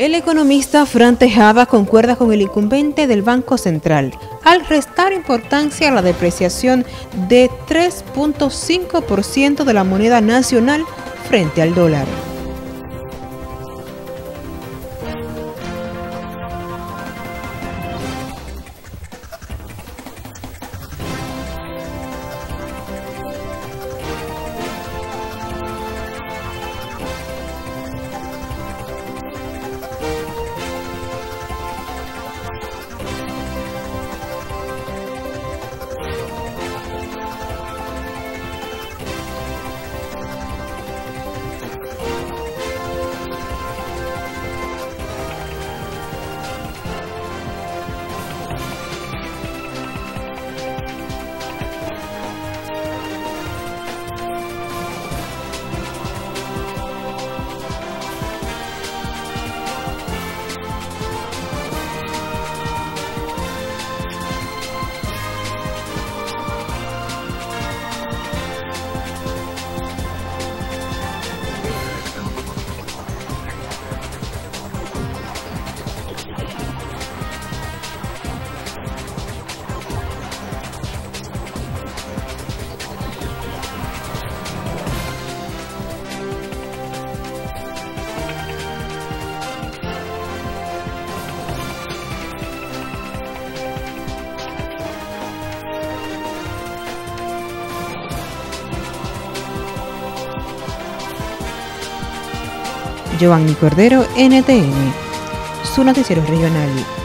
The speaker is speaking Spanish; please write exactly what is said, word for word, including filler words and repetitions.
El economista Fran Tejada concuerda con el incumbente del Banco Central al restar importancia a la depreciación de tres punto cinco por ciento de la moneda nacional frente al dólar. Giovanni Cordero, N T N, su noticiero regional.